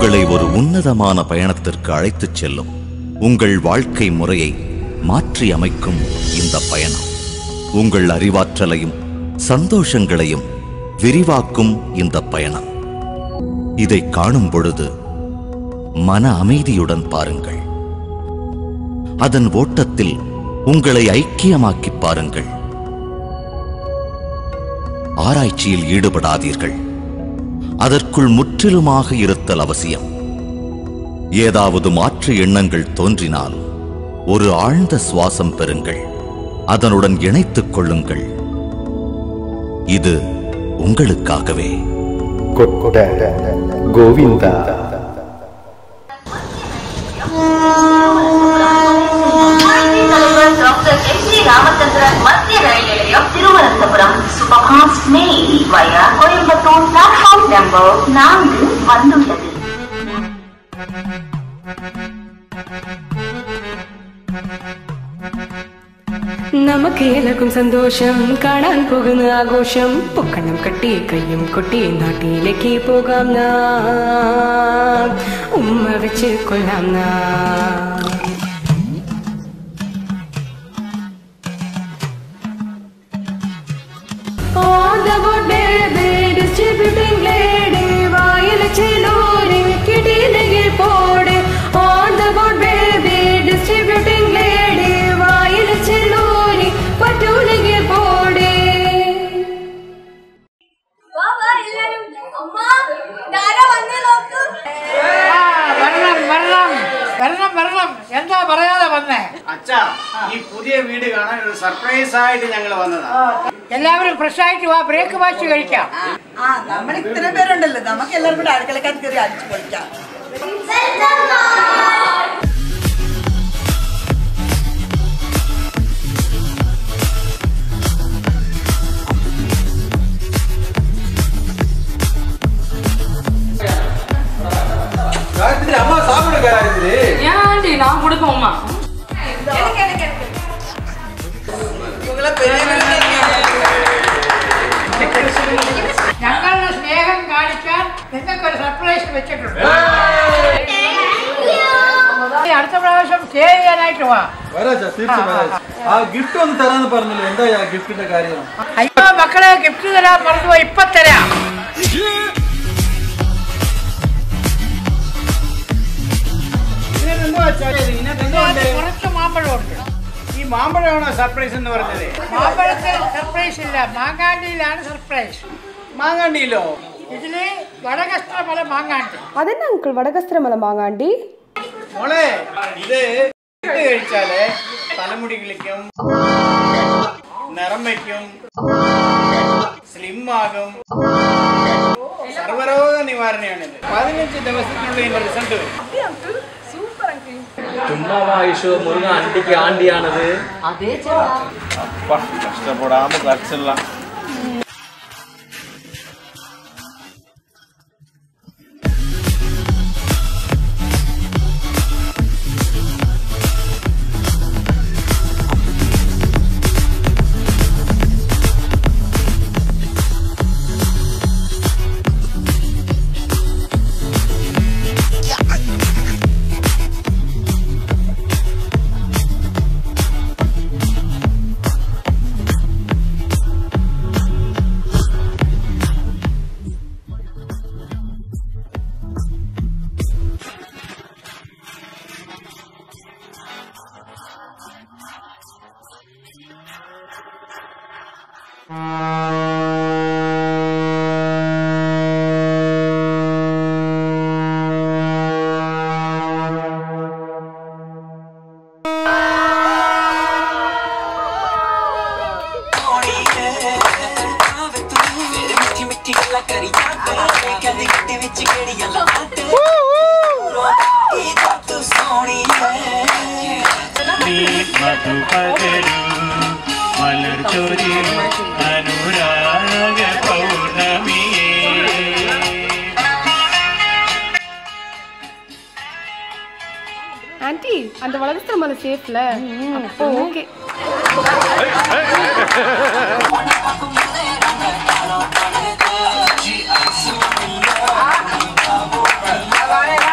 உங்களை ஒரு உன்னதமான பயணத்திற்கு அழைத்துச் செல்லும். உங்கள் வாழ்க்கை முறையை மாற்றி அமைக்கும் இந்த பயணம் உங்கள் அறிவாற்றலையும் சந்தோஷங்களையும் விரிவாக்கும் இந்த பயணம். இதை காணும் பொழுது மன அமைதியுடன் பாருங்கள். அதன் ஓட்டத்தில் உங்களை ஐக்கியமாக்கி பாருங்கள். ஆராய்ச்சியில் ஈடுபடாதீர்கள். அதற்குள் முற்றிலுமாக இருத்தல் அவசியம். ஏதாவது மாற்று எண்ணங்கள் தோன்றினால் ஒரு ஆழ்ந்த சுவாசம் பெறுங்கள். அதனுடன் இணைத்துக் கொள்ளுங்கள். இது உங்களுக்காகவே. கோவிந்தா. ராமச்சந்திரன் மத்திய ரயில் நிலையம் Thiruvananthapuram superfast mail via Coimbatore platform number 4 வந்துள்ளது. നമുക്ക് ഏലക്കും സന്തോഷം കാണാൻ പോകുന്ന ആഘോഷം. പൊക്കണം കട്ടി കയ്യും കൊട്ടി നാട്ടിലേക്ക് പോകാം നാം. ഉമ്മ വെച്ച് കൊള്ളാം നാം. On the boat baby, distributing lady, വായിൽ ചിലൂരി കിടിലയിൽ പോടെ. On the boat baby, distributing lady, വായിൽ ചിലൂരി പറ്റൂലയിൽ പോടെ. വാ എല്ലാരും അമ്മ ഞാനാ വന്നേ നോക്ക്. വരണം എന്താ പറയാതെ വന്നേ? അച്ഛാ, ഈ പുതിയ വീട് കാണാൻ ഒരു സർപ്രൈസ് ആയിട്ട് ഞങ്ങൾ വന്നതാ. എല്ലാവരും ഫ്രഷ് ആയിട്ട് വാ, ബ്രേക്ക്ഫാസ്റ്റ് കഴിക്കാം. നമ്മൾ ഇത്ര പേരുണ്ടല്ലോ, നമുക്ക് എല്ലാവരും കൂടെ അടുക്കളക്കാർ കയറി അടിച്ചു പൊളിക്കാം. அம்மா சாப்பிடுங்க. ஏன்டி நான் கொடுப்போம்மா. ഞങ്ങളുടെ സ്നേഹം കാണിക്കാൻ നിങ്ങൾക്കൊരു സർപ്രൈസ് വെച്ചിട്ടുണ്ട്. അടുത്ത പ്രാവശ്യം സ്റ്റേ ചെയ്യാനായിട്ട് വാ. ആ ഗിഫ്റ്റ് ഒന്ന് തരാന്ന് പറഞ്ഞല്ലോ, എന്താ ഗിഫ്റ്റിന്റെ കാര്യം? അയ്യോ മക്കളെ, ഗിഫ്റ്റ് തരാൻ പറഞ്ഞു, ഇപ്പൊ തരാം. കുറച്ച് മാമ്പഴമുണ്ട്. ഈ മാമ്പഴമാണോ സർപ്രൈസ് എന്ന് പറഞ്ഞത്? മാമ്പഴത്തിൽ സർപ്രൈസ് ഇല്ല, മാങ്ങാണ്ടിയിലാണ് സർപ്രൈസ്. മാങ്ങാണ്ടിയിലോ? ഇതില് വടകസ്ത്രമല മാങ്ങാണ്ടി. അതെന്നെ അങ്കിൾ വടകസ്ത്രമല മാങ്ങാണ്ടി? മോളെ, ഇത് കഴിച്ചാല് തലമുടി കിളിക്കും, നിറം വയ്ക്കും, സ്ലിം ആകും, സർവരോഗ നിവാരണയാണിത്. 15 ദിവസത്തിനുള്ളിൽ ഇതിന്റെ റിസൾട്ട് വരും. ചുമ്മാവാ ഈശോ, മുരുക അണ്ടിക്ക് ആണ്ടിയാണത്. കഷ്ടപ്പെടാമ കച്ചല്ല. ஆன்ட்டி, அந்த வடகஸ்திரமலை சேஃப்ல? அப்போ ஓகே. Bye.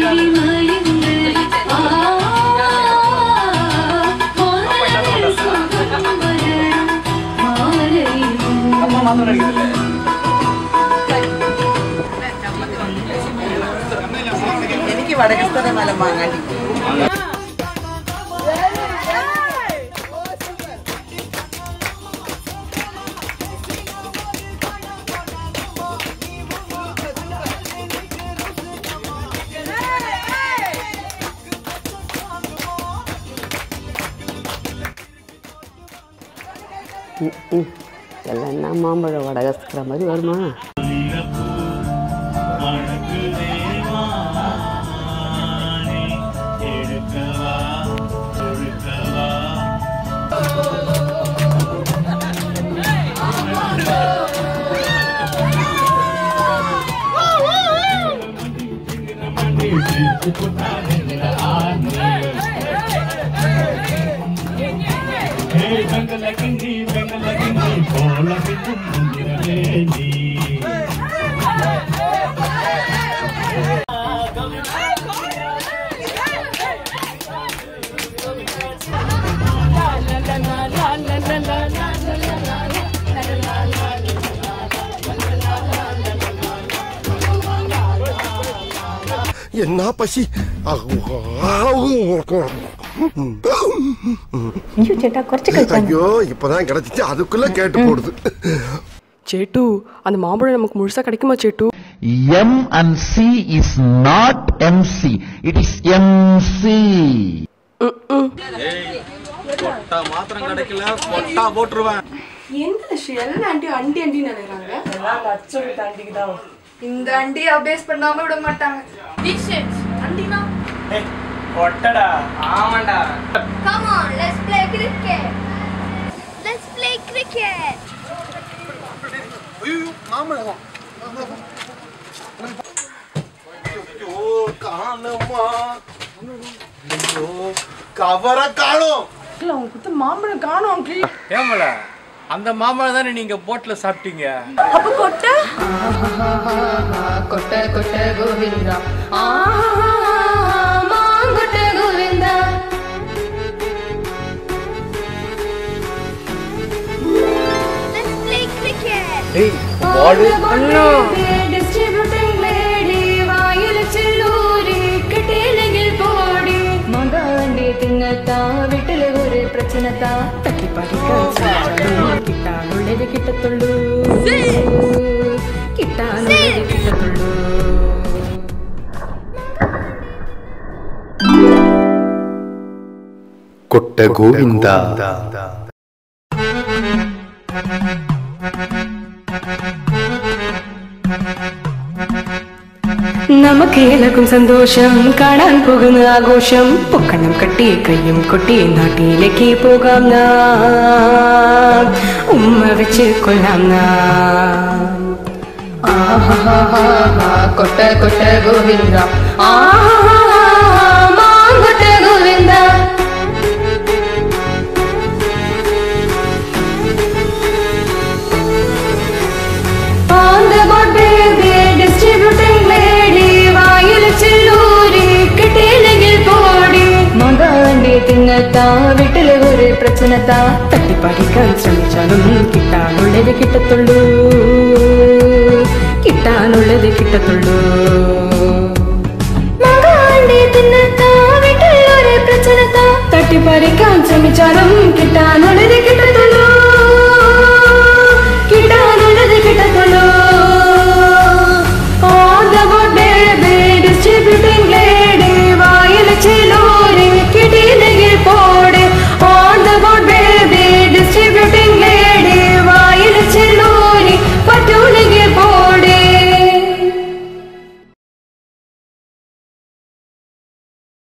എനിക്ക് വടകസ്ഥല മല മാങ്ങാണ്ടി. எல்லாம் என்ன மாம்பழம் வடகஸ்கிற மாதிரி வருமா? என்ன பசி ஐயோ இப்பதான் கிடைச்சிச்சு அதுக்குள்ள கேட்டு போடுது. சேட்டு அந்த மாம்பழம் நமக்கு முழுசா கிடைக்குமா சேட்டு? M and C is not MC, it is MC. கொட்டா மாத்திரம் கிடைக்கல கொட்டா போட்டுருவேன். எந்த எல்லாம் ஆண்டி ஆண்டி ஆண்டி நினைக்கிறாங்க. எல்லாம் லட்சம் தாண்டிக்கு தான். இந்த ஆண்டி அபேஸ் பண்ணாம விட மாட்டாங்க. டிஷன்ஸ் ஆண்டினா கொட்டடா ஆமாண்டா. Come on, let's play cricket. Let's play cricket. ஐயோ மாமழம் ஐயோ காணமா ஐயோ கவர காணோம். இல்ல உங்க குத்த மாம்பழம் காணோம் அங்கிள். ஏமல அந்த மாம்பழம் தானே நீங்க போட்ல சாப்பிட்டீங்க. அப்ப கொட்டை கொட்ட கொட்ட Govinda மாங்கொட்ட Govinda. Let's play cricket. டேய் பால் டிஸ்ட்ரிபியூட்டிங் லேடி வாயில செல்லூரி கட்டேலகில் போடி மகாண்டி தின்னத்தா வீட்டுல ஒரு பிரச்சனைத்தா தட்டி படிக்க கிட்டா உள்ளது கிட்ட தொள்ளு கிட்டா உள்ளது கிட்ட தொள்ளு. கொட்ட கோவிந்தா. நமக்கு எனக்கும் சந்தோஷம் காணான் போகும் ஆഘോഷം പൊക്കണം കട്ടി കയ്യും കൊട്ടി നാട്ടിലേക്ക് പോകാം നാം ഉമ്മ വെച്ച് കൊല്ലാം നാം. കൊട്ട കൊട്ട Govinda മാങ്ങൊട്ട Govinda. On the boat baby distributing lady வாயில செல்லூரி கட்டேலகில் போடி மகாண்டி தின்னத்தா வீட்டுல ஒரு பிரச்சனைத்தா தட்டி படிக்க ശ്രമിച്ചാലും കിട്ടാനുള്ളത് കിട്ടത്തുള്ളൂ കിട്ടാനുള്ളത് കിട്ടത്തുള്ളൂ. മകാണ്ടി തിന്നത്താ വീട്ടിൽ ഒരു പ്രശ്നത്താ തട്ടി പറിക്കാൻ ശ്രമിച്ചാലും കിട്ടാനുള്ളത് കിട്ട